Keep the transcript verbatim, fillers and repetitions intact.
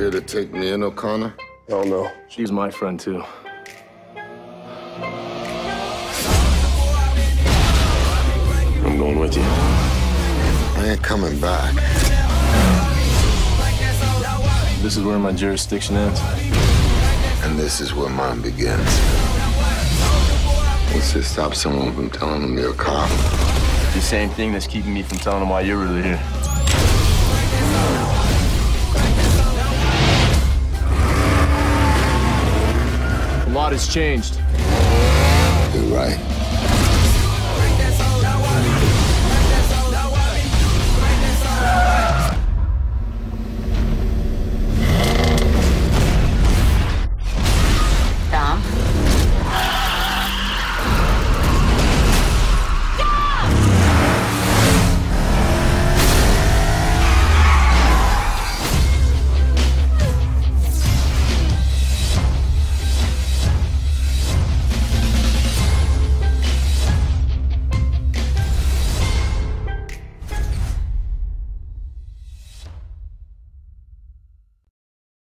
here to take me in, O'Connor? Oh, no. She's my friend, too. I'm going with you. I ain't coming back. This is where my jurisdiction ends. And this is where mine begins. What's to stop someone from telling them you're a cop? The same thing that's keeping me from telling them why you're really here. A lot has changed. You're right.